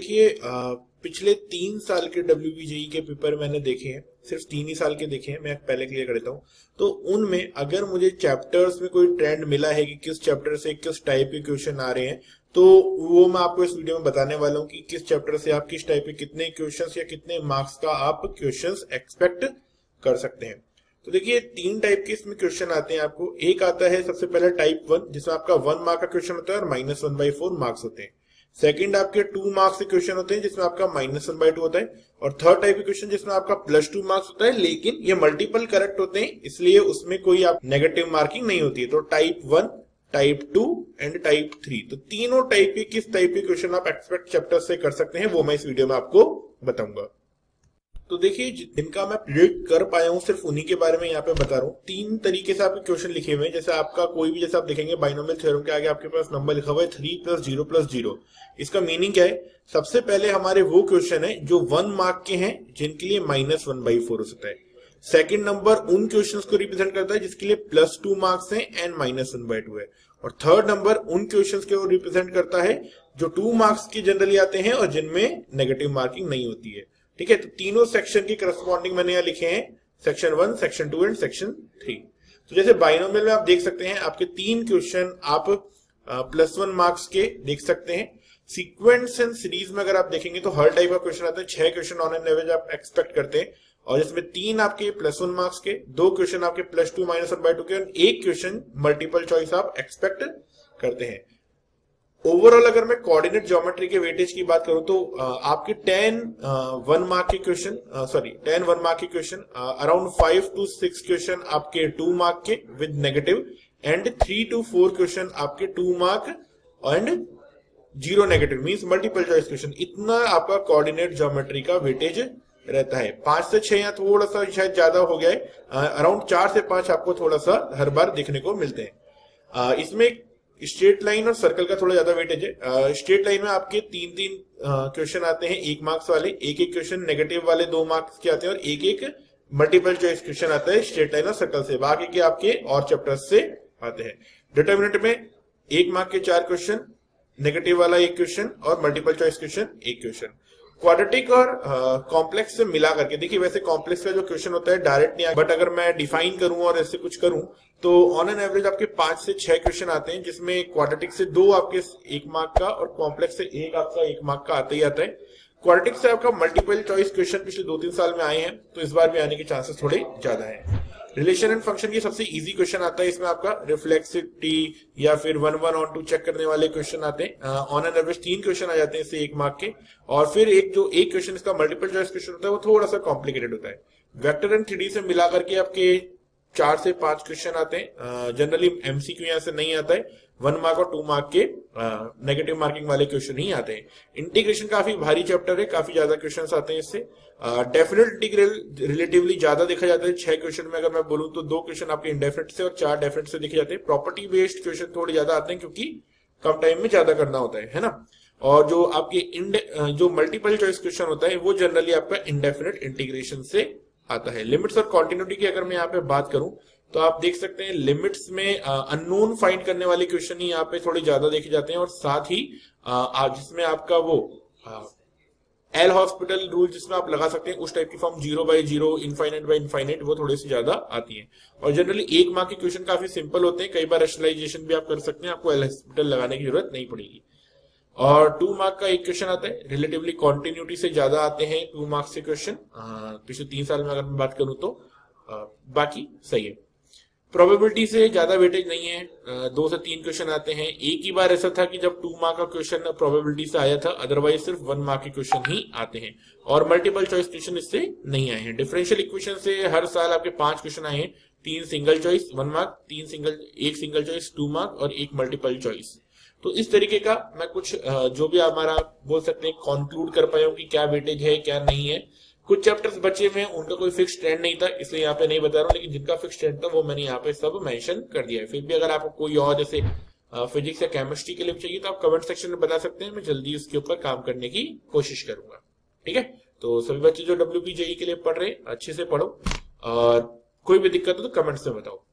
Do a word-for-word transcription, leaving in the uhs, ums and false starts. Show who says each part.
Speaker 1: देखिए पिछले तीन साल के डब्ल्यू बी जे ई के पेपर मैंने देखे हैं, सिर्फ तीन ही साल के देखे हैं, मैं पहले क्लियर कर देता हूँ। तो उनमें अगर मुझे चैप्टर्स में कोई ट्रेंड मिला है कि किस चैप्टर से किस टाइप के क्वेश्चन आ रहे हैं, तो वो मैं आपको इस वीडियो में बताने वाला हूँ कि किस चैप्टर से आप किस टाइप के कितने क्वेश्चंस या कितने मार्क्स का आप क्वेश्चंस एक्सपेक्ट कर सकते हैं। तो देखिए तीन टाइप के इसमें क्वेश्चन आते हैं आपको। एक आता है सबसे पहले टाइप वन, जिसमें आपका वन मार्क का क्वेश्चन होता है और minus one by four marks होते हैं। सेकंड आपके टू मार्क्स के क्वेश्चन होते हैं जिसमें आपका माइनस वन बाई टू होता है। और थर्ड टाइप के क्वेश्चन जिसमें आपका प्लस टू मार्क्स होता है, लेकिन ये मल्टीपल करेक्ट होते हैं, इसलिए उसमें कोई आप नेगेटिव मार्किंग नहीं होती है। तो type one, type two and type three, तो तीनों टाइप के किस टाइप के क्वेश्चन आप एक्सपेक्ट चैप्टर से कर सकते हैं वो मैं इस वीडियो में आपको बताऊंगा। तो देखिए जिनका मैं प्रिडिक्ट कर पाया हूं सिर्फ उन्हीं के बारे में यहाँ पे बता रहा हूँ। तीन तरीके से आपके क्वेश्चन लिखे हुए हैं। जैसे आपका कोई भी, जैसे आप देखेंगे बाइनोमियल थ्योरम के आगे आपके पास नंबर लिखा हुआ है three plus zero plus zero. इसका मीनिंग क्या है? सबसे पहले हमारे वो क्वेश्चन है जो वन मार्क के हैं जिनके लिए माइनस वन बाई फोर हो सकता है। सेकेंड नंबर उन क्वेश्चंस को रिप्रेजेंट करता है जिसके लिए प्लस टू मार्क्स है and minus one by two है। और थर्ड नंबर उन क्वेश्चंस को रिप्रेजेंट करता है जो टू मार्क्स के जनरली आते हैं और जिनमें नेगेटिव मार्किंग नहीं होती है। ठीक है, तो तीनों सेक्शन की करस्पॉन्डिंग मैंने यहाँ लिखे हैं, section one, section two and section three. तो जैसे बाइनोमियल में आप देख सकते हैं आपके तीन क्वेश्चन आप प्लस वन मार्क्स के देख सकते हैं। सीक्वेंस एंड सीरीज में अगर आप देखेंगे तो हर टाइप का क्वेश्चन आता है। छह क्वेश्चन ऑन एन एवरेज आप एक्सपेक्ट करते हैं, और इसमें तीन आपके प्लस वन मार्क्स के, दो क्वेश्चन आपके plus two minus one by two के, और एक क्वेश्चन मल्टीपल चॉइस आप एक्सपेक्ट करते हैं। ओवरऑल अगर मैं कोऑर्डिनेट ज्योमेट्री के वेटेज की बात करूं तो आपके टेन वन मार्क के question, sorry ten one mark के question, around five to six question आपके टू मार्क के with negative, and three to four question आपके two mark and zero negative, means multiple choice question. इतना आपका coordinate geometry का weightage रहता है। पांच से छह या थोड़ा सा शायद ज्यादा हो गया है, अराउंड चार से पांच आपको थोड़ा सा हर बार देखने को मिलते हैं। इसमें स्ट्रेट लाइन और सर्कल का थोड़ा ज्यादा वेटेज है। स्ट्रेट लाइन में आपके तीन तीन क्वेश्चन आते हैं एक मार्क्स वाले, एक एक क्वेश्चन नेगेटिव वाले दो मार्क्स के आते हैं, और एक एक मल्टीपल चॉइस क्वेश्चन आता है स्ट्रेट लाइन और सर्कल से। बाकी के आपके और चैप्टर्स से आते हैं। डिटर्मिनेंट में एक मार्क के चार क्वेश्चन, नेगेटिव वाला एक क्वेश्चन और मल्टीपल चॉइस क्वेश्चन एक क्वेश्चन। क्वाड्रेटिक और कॉम्प्लेक्स uh, से मिला करके देखिए, वैसे कॉम्प्लेक्स का जो क्वेश्चन होता है डायरेक्ट नहीं, बट अगर मैं डिफाइन करूं और ऐसे कुछ करूं तो ऑन एन एवरेज आपके पांच से छह क्वेश्चन आते हैं, जिसमें क्वाड्रेटिक से दो आपके एक मार्क का और कॉम्प्लेक्स से एक आपका एक मार्क का आता ही आता है। क्वाड्रेटिक से आपका मल्टीपल चॉइस क्वेश्चन पिछले दो तीन साल में आए हैं, तो इस बार भी आने के चांसेस थोड़े ज्यादा है। रिलेशन एंड फंक्शन की सबसे इजी क्वेश्चन आता है, इसमें आपका रिफ्लेक्सिविटी या फिर one one onto check करने वाले क्वेश्चन आते हैं। ऑन एन एवरेज तीन क्वेश्चन आ जाते हैं इससे एक मार्क के, और फिर एक जो एक क्वेश्चन इसका मल्टीपल चॉइस क्वेश्चन होता है वो थोड़ा सा कॉम्प्लिकेटेड होता है। वेक्टर एंड थ्री डी से मिला करके आपके चार से पांच क्वेश्चन आते हैं। जनरली एमसीक्यू यहाँ से नहीं आता है, वन मार्क और टू मार्क के नेगेटिव मार्किंग वाले क्वेश्चन ही आते हैं। इंटीग्रेशन काफी भारी चैप्टर है, काफी ज्यादा क्वेश्चंस आते हैं इससे। डेफिनेट इंटीग्रल रिलेटिवली ज्यादा देखा जाता है। छह क्वेश्चन में अगर मैं बोलूं तो दो क्वेश्चन आपके इंडेफिनिट से और चार डेफिनेट से देखे जाते हैं। प्रॉपर्टी बेस्ड क्वेश्चन थोड़े ज्यादा आते हैं क्योंकि कम टाइम में ज्यादा करना होता है है ना। और जो आपके जो मल्टीपल चॉइस क्वेश्चन होता है वो जनरली आपका इंडेफिनिट इंटीग्रेशन से आता है। लिमिट्स और कॉन्टिन्यूटी की अगर मैं यहाँ पे बात करूं तो आप देख सकते हैं लिमिट्स में अननोन फाइंड करने वाले क्वेश्चन ही यहाँ पे थोड़े ज्यादा देखे जाते हैं, और साथ ही आ, जिसमें आपका वो एल हॉस्पिटल रूल जिसमें आप लगा सकते हैं उस टाइप की form zero by zero, infinite by infinite, वो थोड़े से ज्यादा आती है। और जनरली एक मार्क के क्वेश्चन काफी सिंपल होते हैं, कई बार रेशनलाइजेशन भी आप कर सकते हैं, आपको एल हॉस्पिटल लगाने की जरूरत नहीं पड़ेगी। और टू मार्क का एक क्वेश्चन आता है, रिलेटिवली कॉन्टिन्यूटी से ज्यादा आते हैं टू मार्क्स से क्वेश्चन पिछले तीन साल में अगर मैं बात करूं तो। आ, बाकी सही है। प्रोबेबिलिटी से ज्यादा वेटेज नहीं है, आ, दो से तीन क्वेश्चन आते हैं। एक ही बार ऐसा था कि जब टू मार्क का क्वेश्चन प्रोबेबिलिटी से आया था, अदरवाइज सिर्फ वन मार्क के क्वेश्चन ही आते हैं, और मल्टीपल चॉइस क्वेश्चन इससे नहीं आए हैं। डिफरेंशियल इक्वेशन से हर साल आपके पांच क्वेश्चन आए हैं, तीन सिंगल चॉइस वन मार्क, तीन सिंगल एक सिंगल चॉइस टू मार्क और एक मल्टीपल चॉइस। तो इस तरीके का मैं कुछ जो भी हमारा बोल सकते हैं कंक्लूड कर पाया हूं कि क्या वेटेज है क्या नहीं है। कुछ चैप्टर्स बचे हुए हैं उनका कोई फिक्स ट्रेंड नहीं था, इसलिए यहाँ पे नहीं बता रहा हूँ, लेकिन जिनका फिक्स ट्रेंड था वो मैंने यहाँ पे सब मेंशन कर दिया है। फिर भी अगर आपको कोई और जैसे फिजिक्स या केमिस्ट्री के लिए चाहिए तो आप कमेंट सेक्शन में बता सकते हैं, मैं जल्दी उसके ऊपर काम करने की कोशिश करूंगा। ठीक है, तो सभी बच्चे जो डब्ल्यू बी जे ई के लिए पढ़ रहे हैं अच्छे से पढ़ो, और कोई भी दिक्कत हो तो कमेंट्स में बताओ।